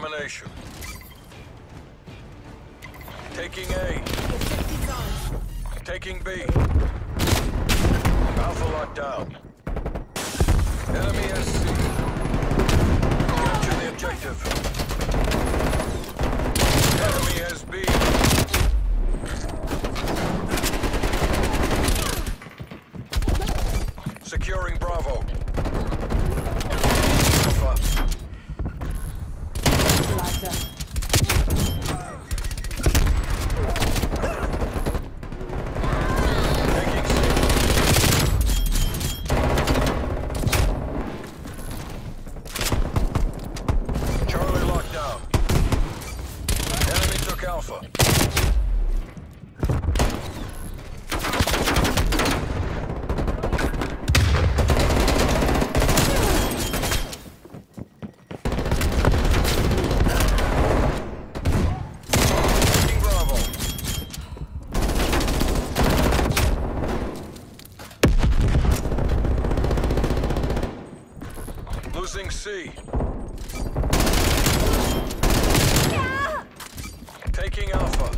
domination. Taking A. Taking B. Alpha locked down. Enemy has C. Capture the objective. Enemy has B. Securing Bravo. Alpha. Taking C. Charlie locked down. Enemy took Alpha. Losing C. Taking Alpha.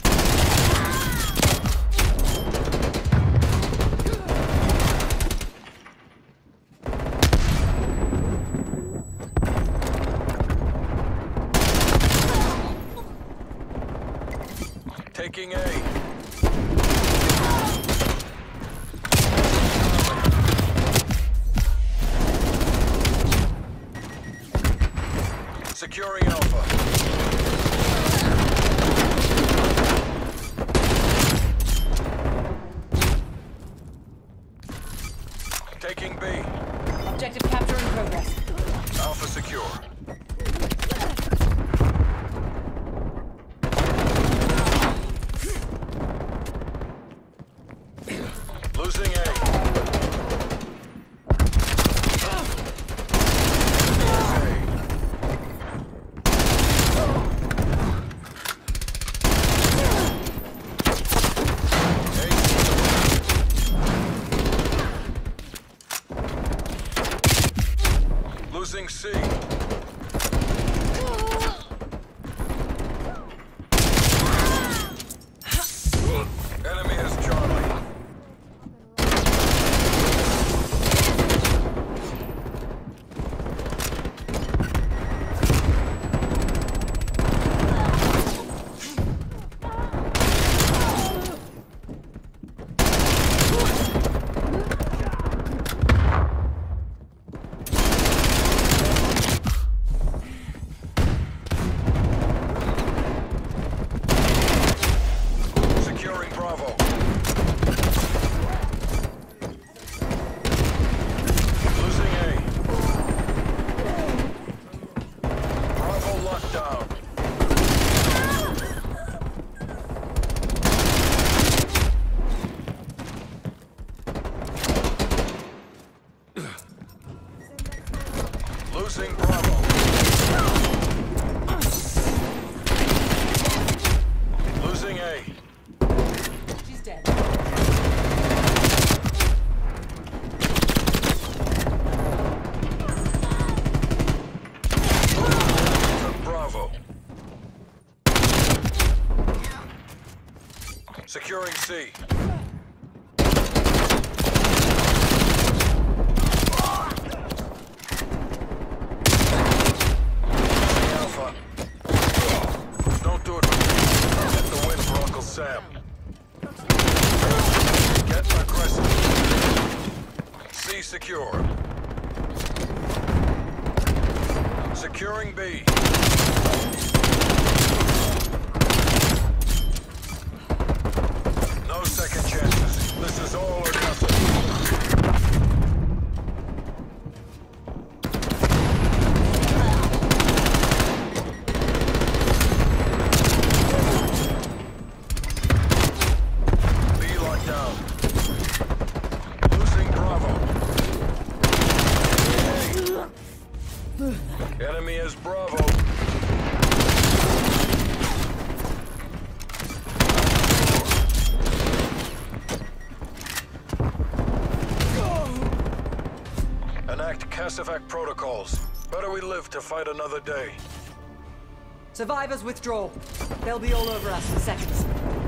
Taking A. Securing Alpha. Taking B. Objective capture in progress. Alpha secure. Losing A. Losing C. Enemy has Charlie. Securing Bravo. Losing A. Bravo locked down. Losing Bravo. Losing A. She's dead. Bravo. Securing C. Alpha. Don't do it. Get the win for Uncle Sam. Get aggressive. C secure. Securing B. No second chances. This is all or nothing. B locked down. Losing Bravo. Enemy is Bravo. Enact CASEVAC protocols. Better we live to fight another day. Survivors withdraw. They'll be all over us in seconds.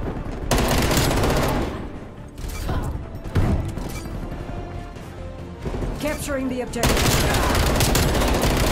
Capturing the objective.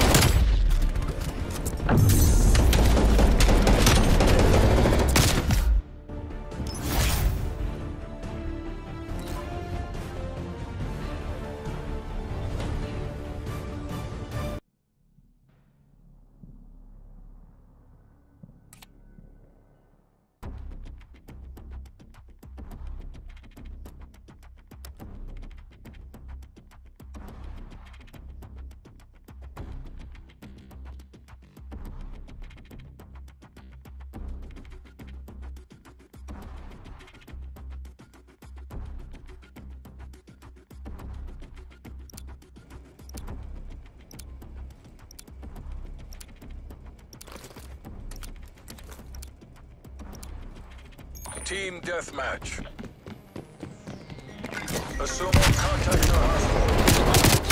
Team deathmatch. Assume all contacts are hostile.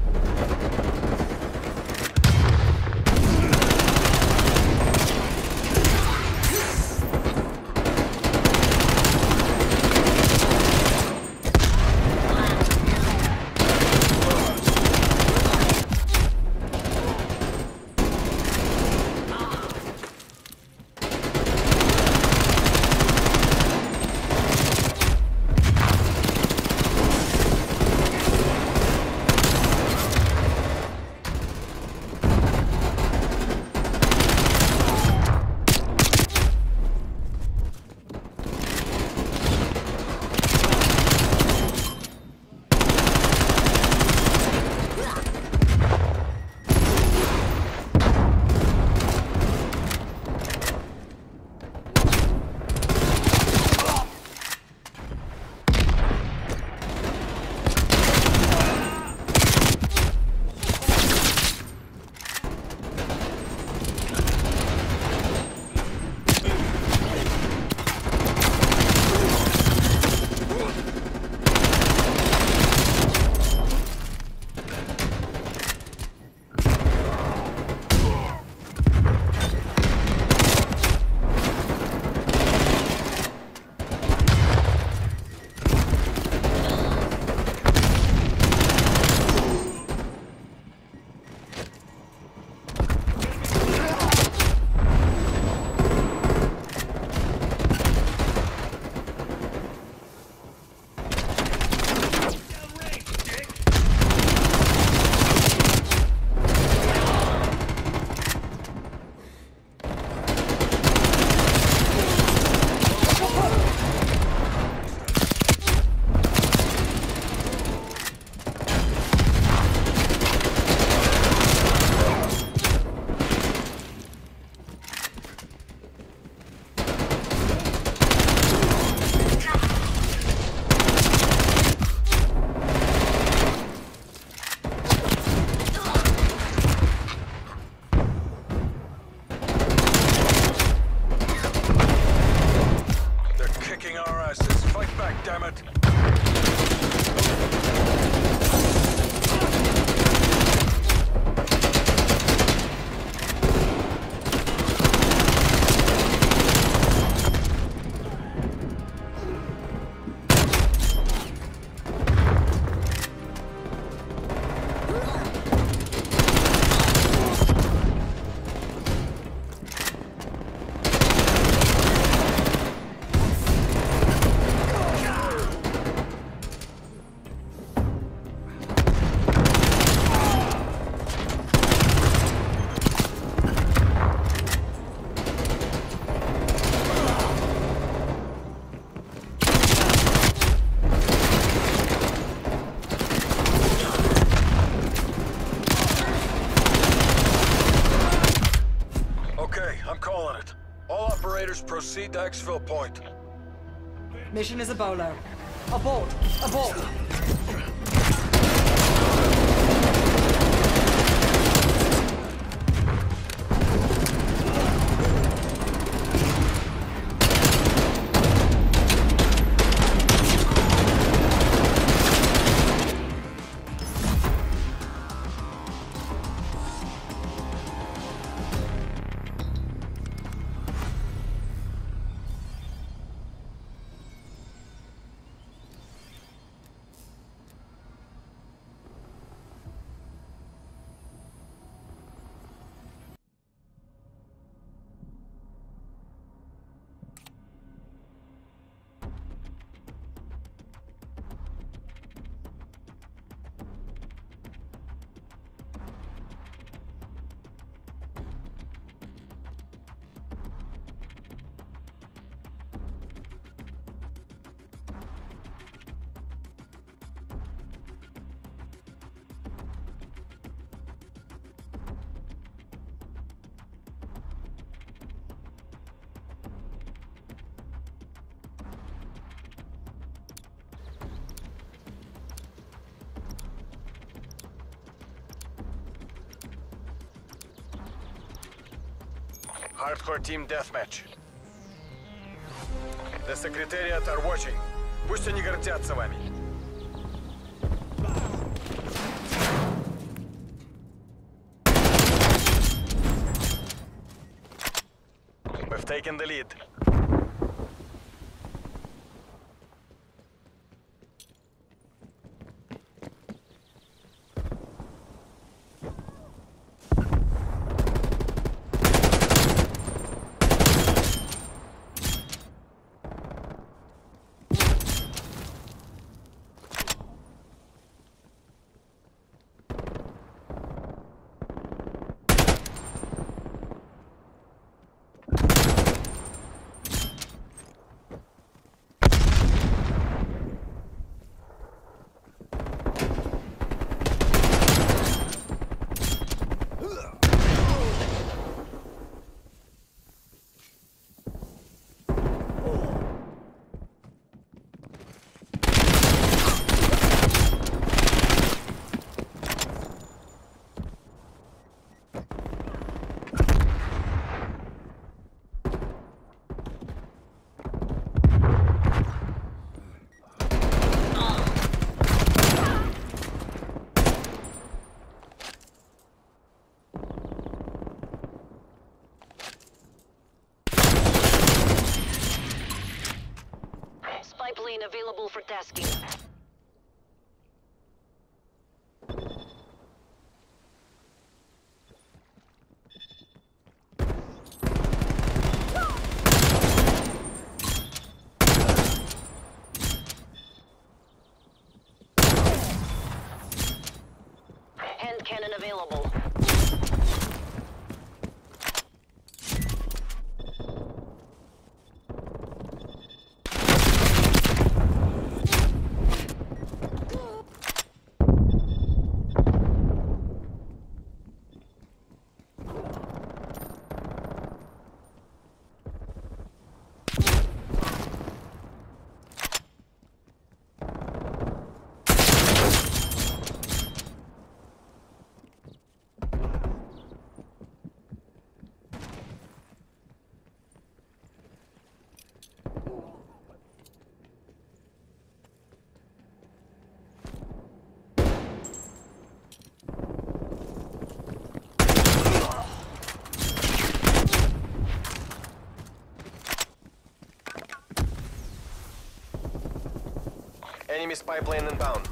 Proceed to exfil point. Mission is a bolo. Abort! Abort! Hardcore team deathmatch. The Secretariat are watching. Пусть они гордятся вами. We've taken the lead. Plane available for tasking. Hand cannon available. Enemy spy plane inbound.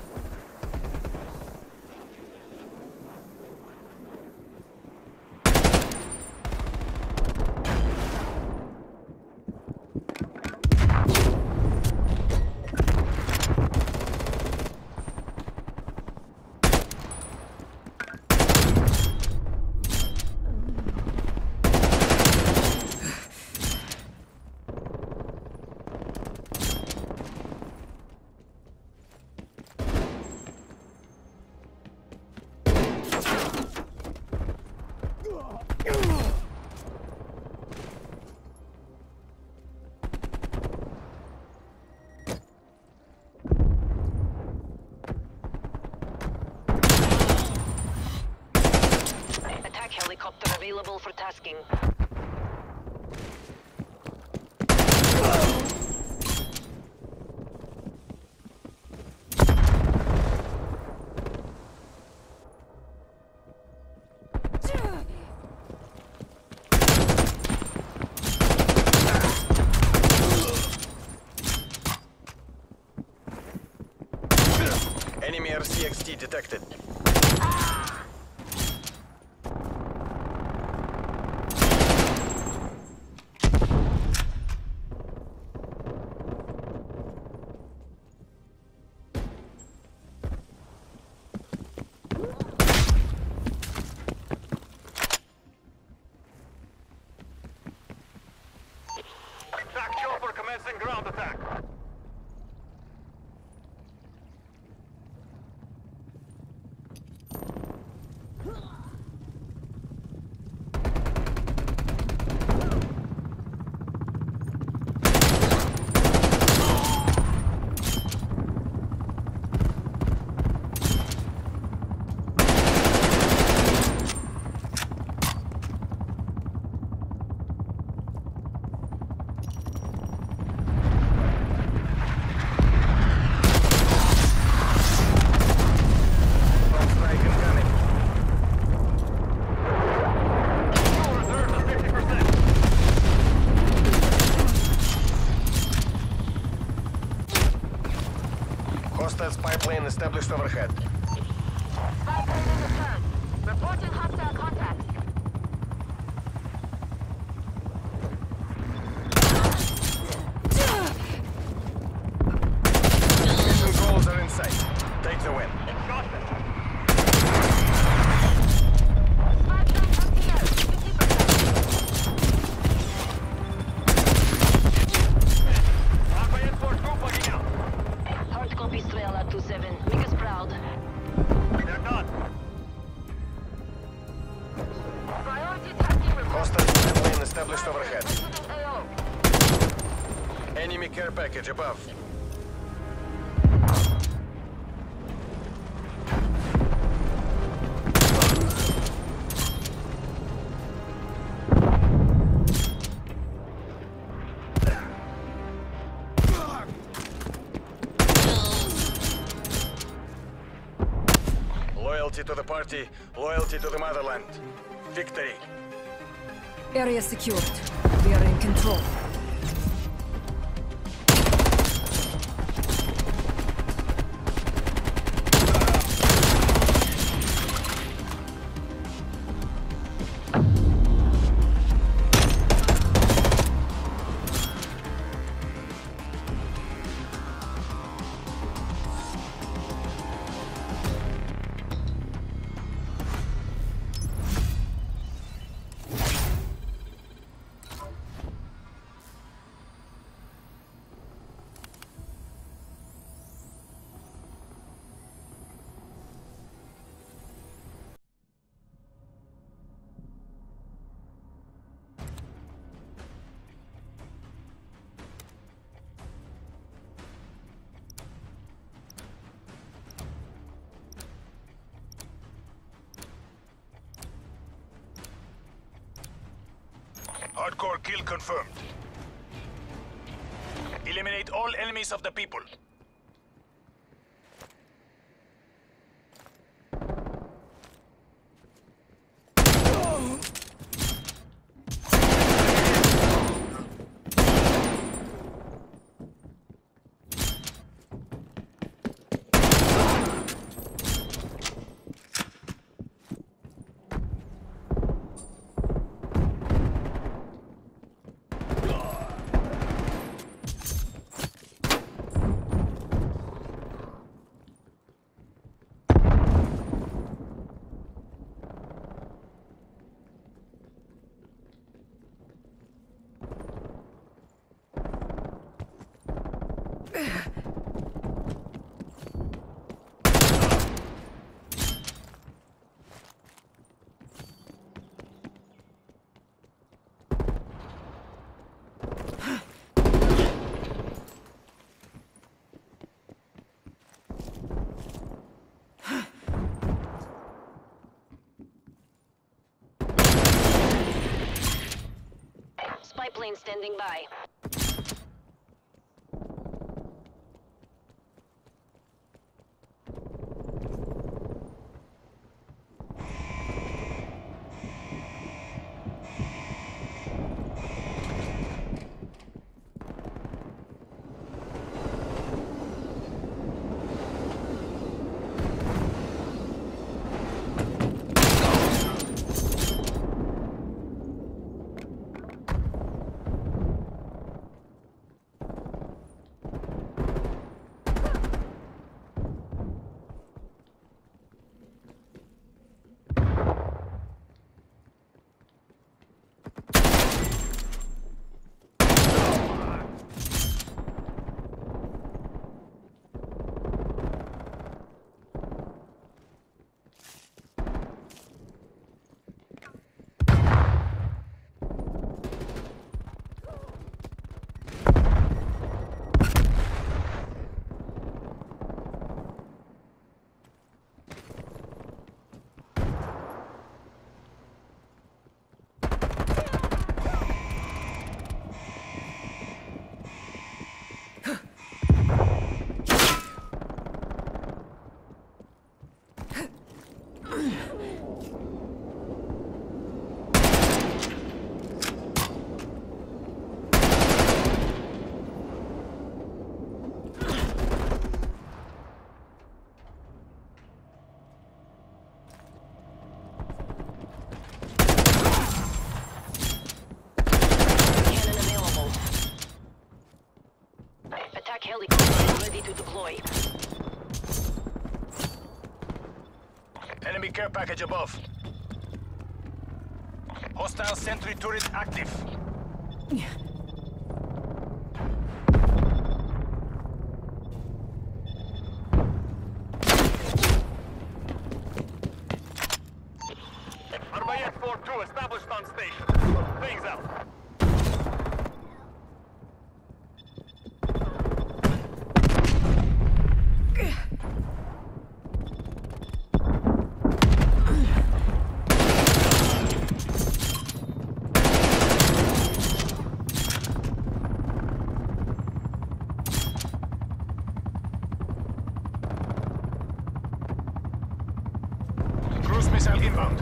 Helicopter available for tasking. Enemy RCXD detected. Attack chopper commencing ground attack. Hostile spy plane established overhead. Spy plane in the turn. Reporting hostile contact. Mission goals are in sight. Take the win. Exhausted. Spy plane MTL. 50%. Alpha N4 group logging out. Hard copy Strela 2-7. Make us proud. They're done. Priority tasking report. Hostile spy plane established overhead. Exiting AO. Enemy care package above. Loyalty to the party, loyalty to the motherland. Victory. Area secured. We are in control. Hardcore kill confirmed. Eliminate all enemies of the people. Spy plane standing by. Helicopter ready to deploy. Enemy care package above. Hostile sentry turret active. Arbayet 4-2 established on station. Things out. Cruise missile inbound.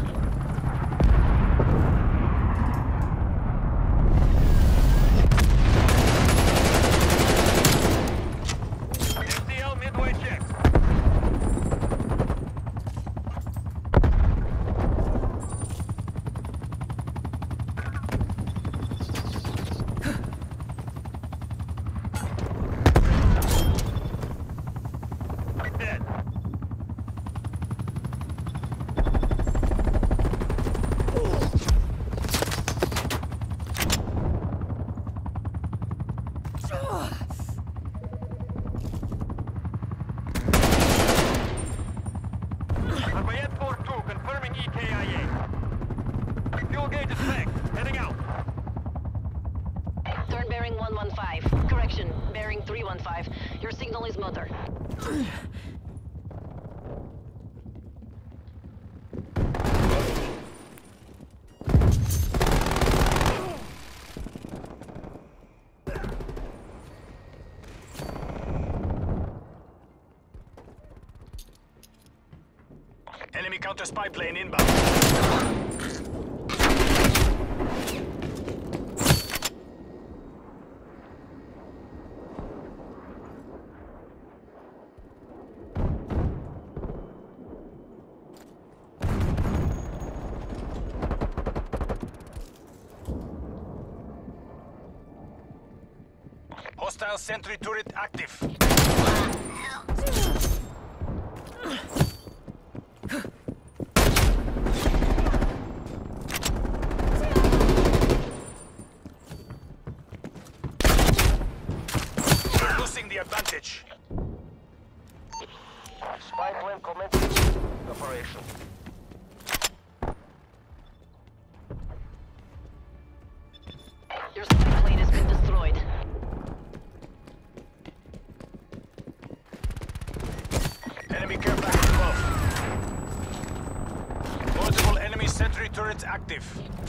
MTL midway check. Dead. Arbayet 4-2 confirming EKIA. Fuel gauge is fixed. Heading out. Turn bearing 115. Correction, bearing 315. Your signal is mutter. Enemy counter spy plane inbound. Hostile sentry turret active. We're losing the advantage. Spy plane commencing operation. Your spy plane has been destroyed. Enemy care package above. Multiple enemy sentry turrets active.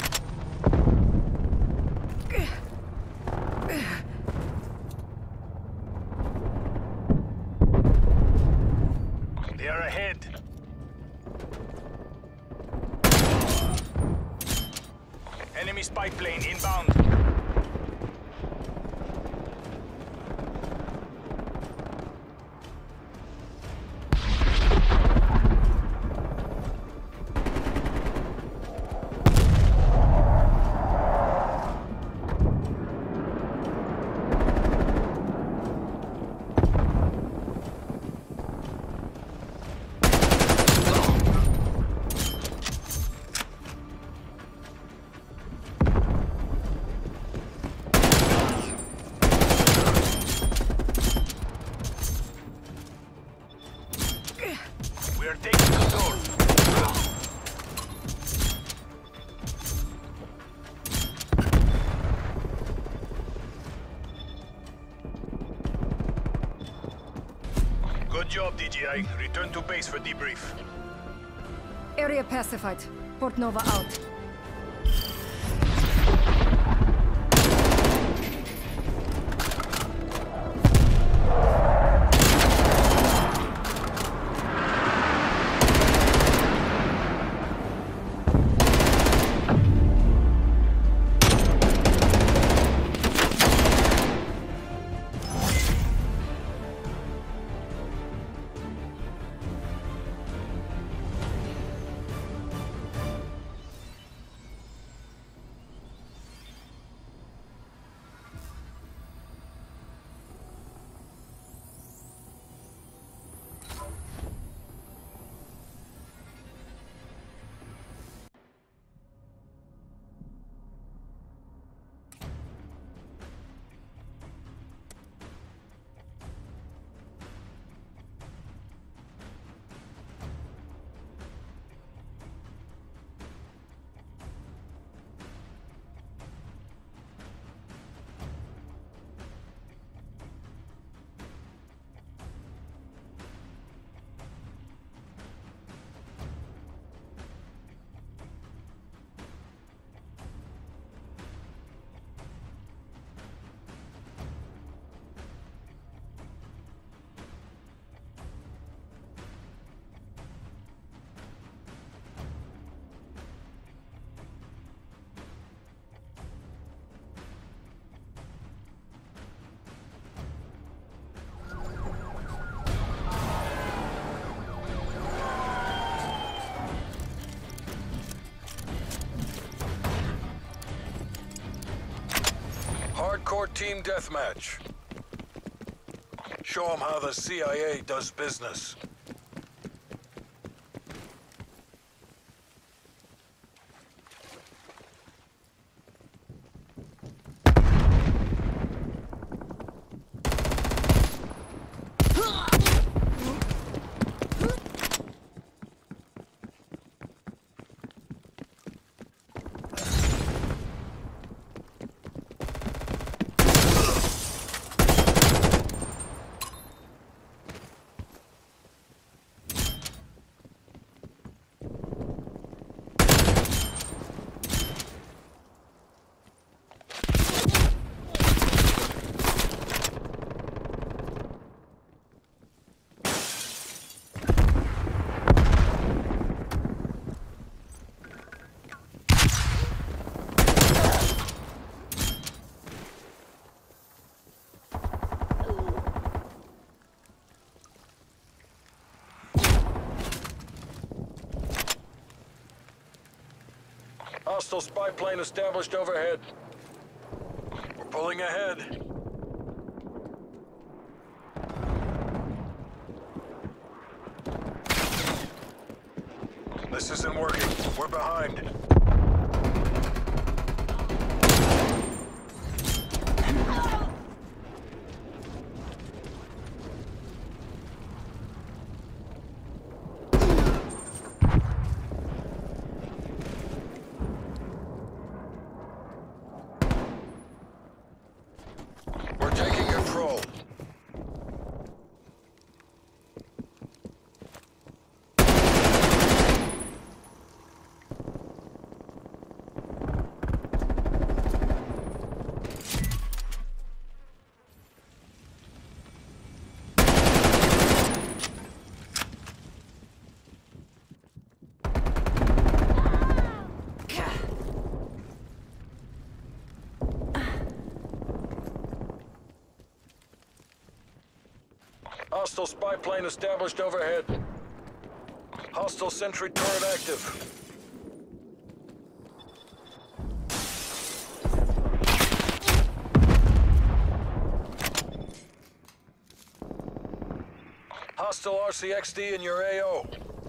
They are ahead. Enemy spy plane inbound. We are taking control. Good job, DGI. Return to base for debrief. Area pacified. Port Nova out. more team deathmatch. Show them how the CIA does business. Hostile spy plane established overhead. We're pulling ahead. This isn't working. We're behind. We're taking control. Hostile spy plane established overhead. Hostile sentry turret active. Hostile RCXD in your AO.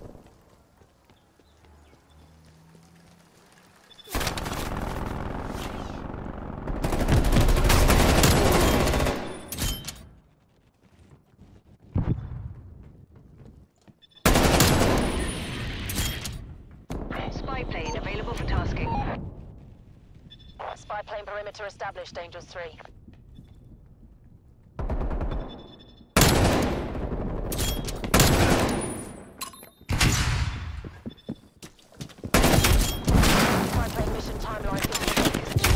Spy plane available for tasking. Spy plane perimeter established, Angels 3. Spy plane mission timeline 50 seconds.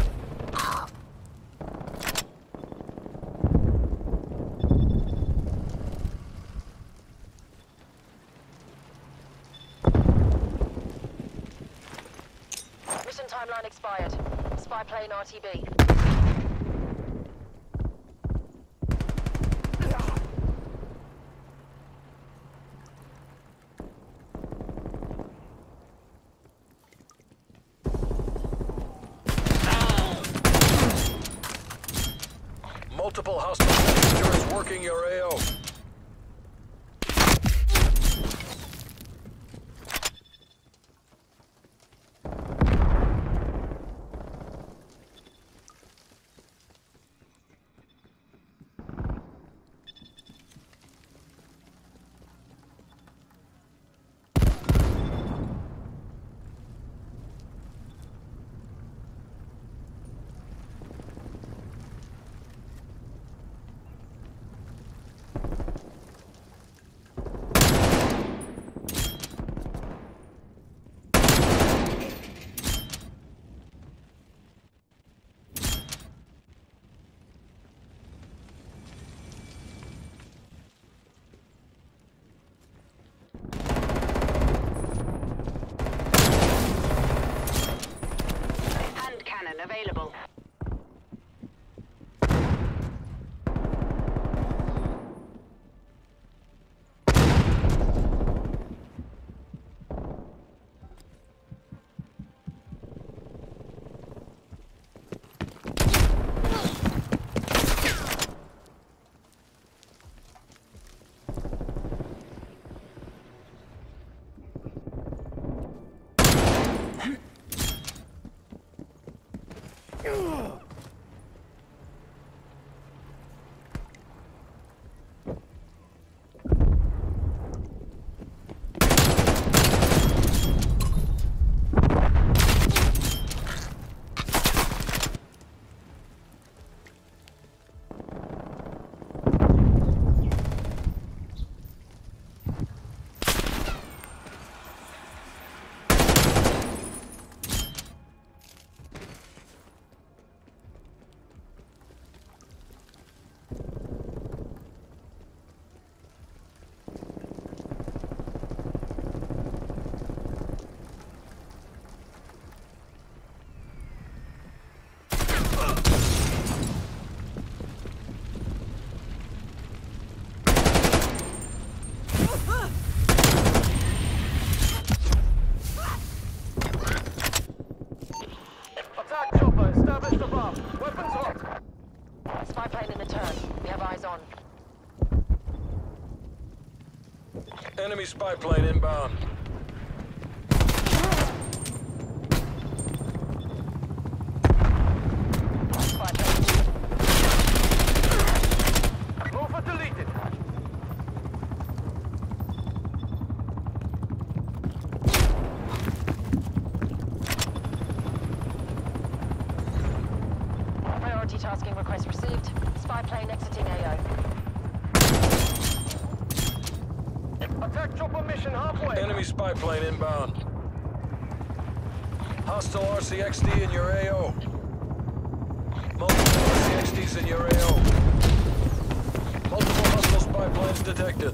Mission timeline expired. Spy plane RTB. Multiple hostile soldiers working your AO. Eyes on. Enemy spy plane inbound. Spy plane. Mofa deleted. Priority tasking request received. Spy plane exiting AO. Attack chopper mission halfway. Enemy spy plane inbound. Hostile RCXD in your AO. Multiple RCXDs in your AO. Multiple hostile spy planes detected.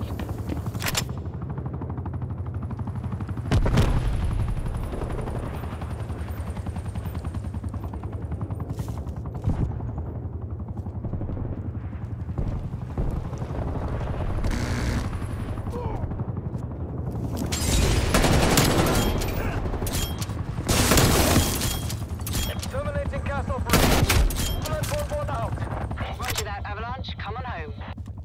Terminating cast operation. Alert forward out. Roger that, Avalanche. Come on home.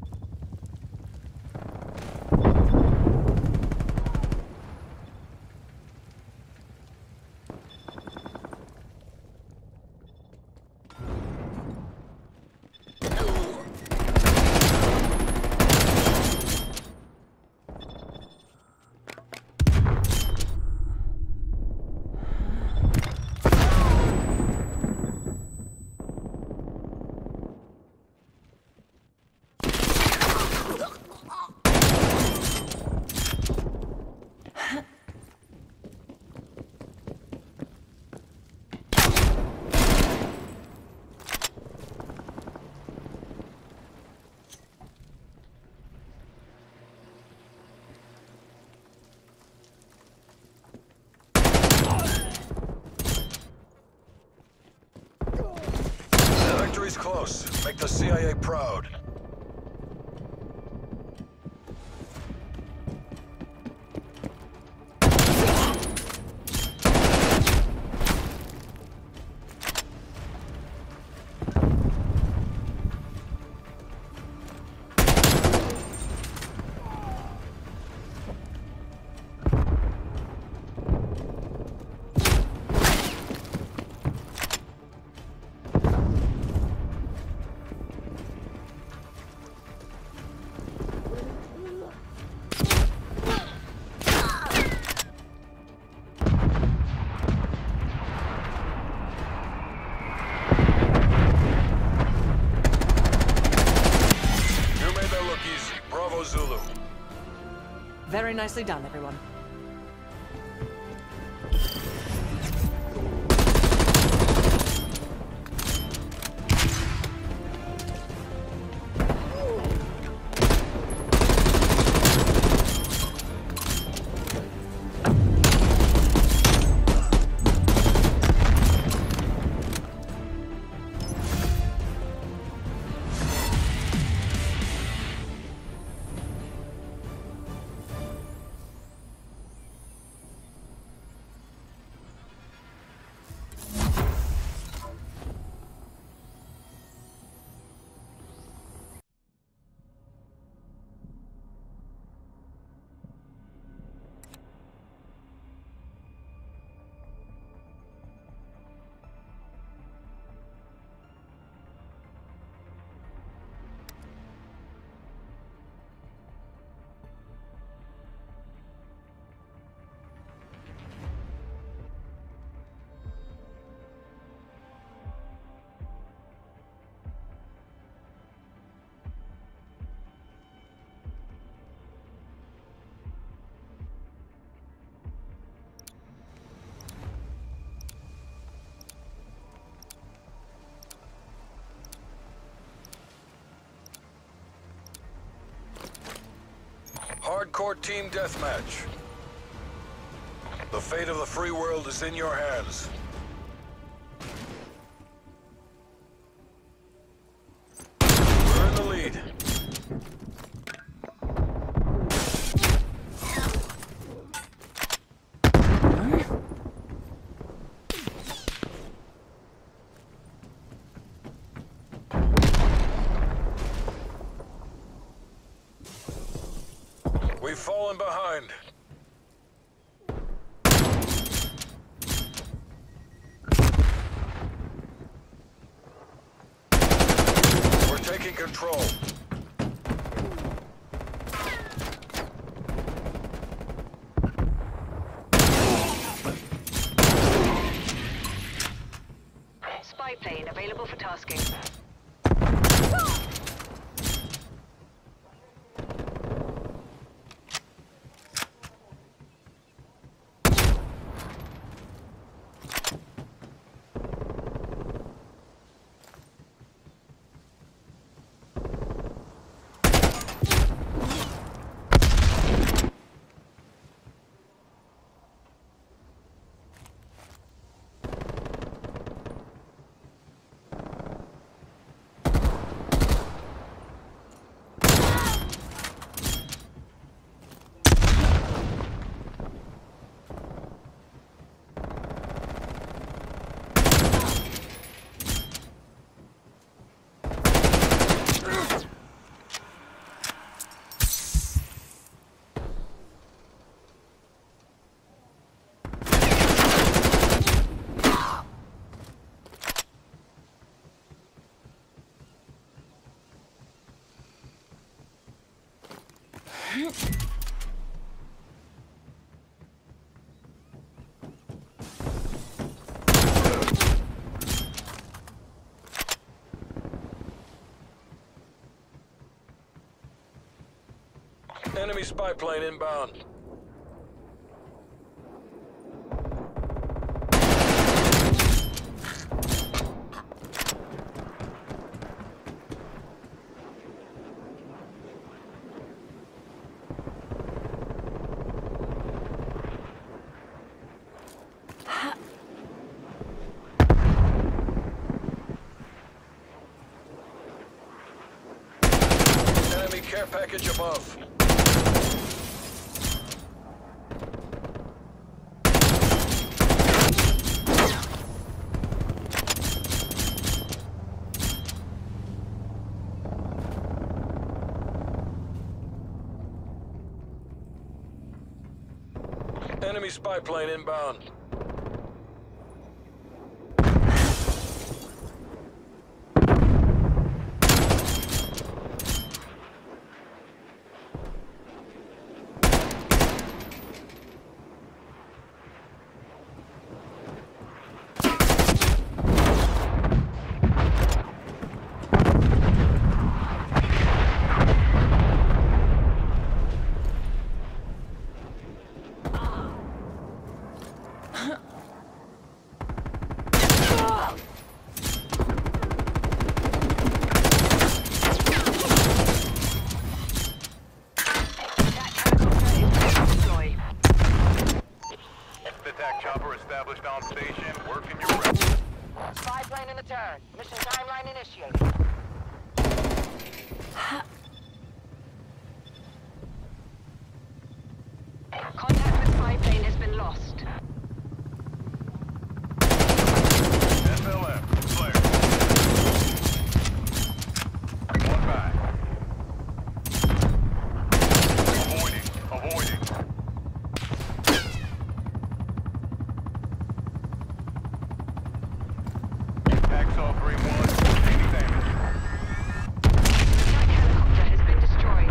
Victory's close. Make the CIA proud. Bravo Zulu. Very nicely done, everyone. Hardcore team deathmatch. The fate of the free world is in your hands. We're in the lead. We've fallen behind. We're taking control. Spy plane available for tasking. Enemy spy plane inbound. Enemy care package above. Enemy spy plane inbound. Established on station, working your route. Spy plane in the turn. Mission timeline initiated. Contact with spy plane has been lost. SLF, clear. One back. Avoiding. Hacksaw 3-1, taking damage. Attack helicopter has been destroyed.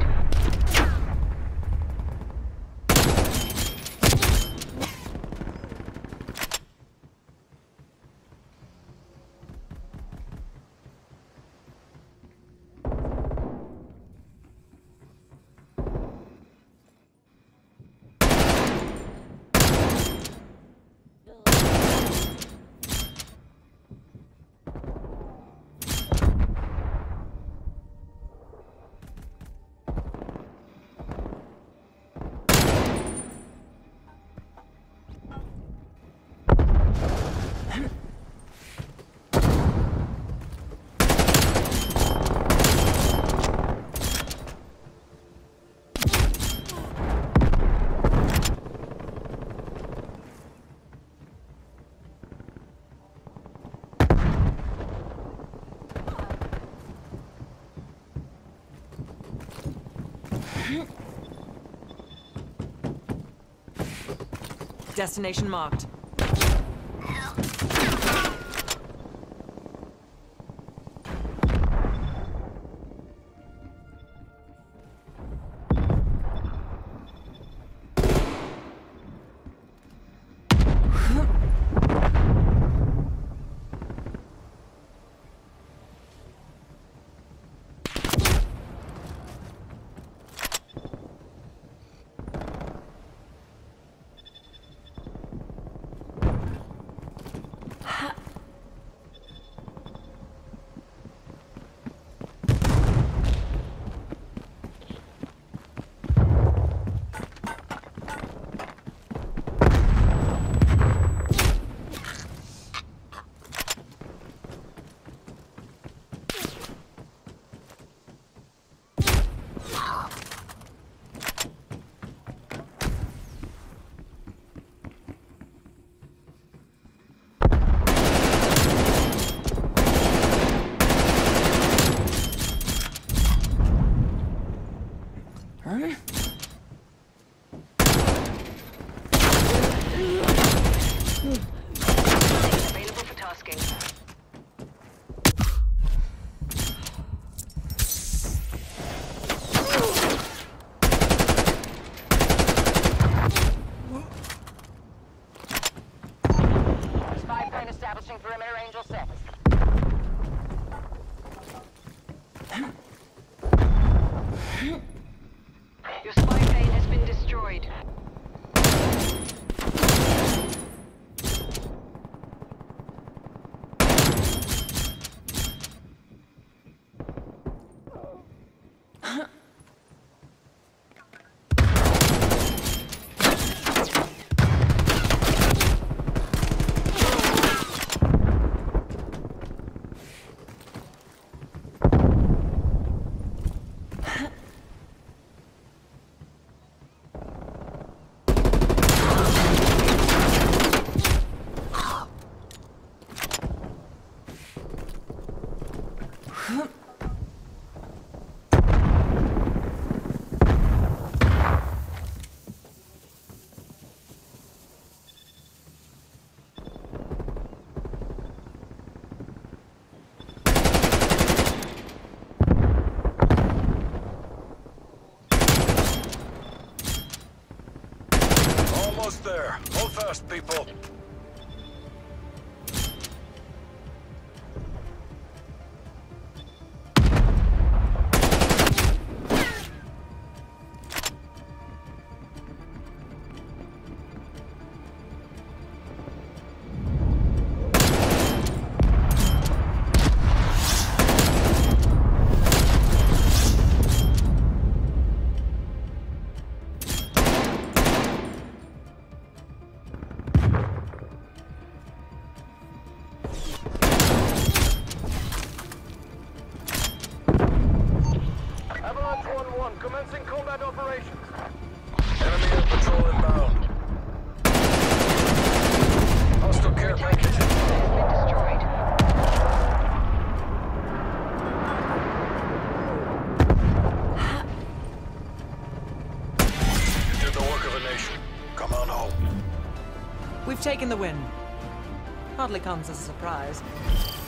Destination marked. Available for tasking. Spy plane establishing perimeter, Angel 6. Your spy plane has been destroyed. Almost there. Hold fast, people. Avalanche 1-1, commencing combat operations. Enemy air patrol inbound. Hostile care package Has inbound. been destroyed. You did the work of a nation. Come on home. We've taken the win. Hardly comes as a surprise.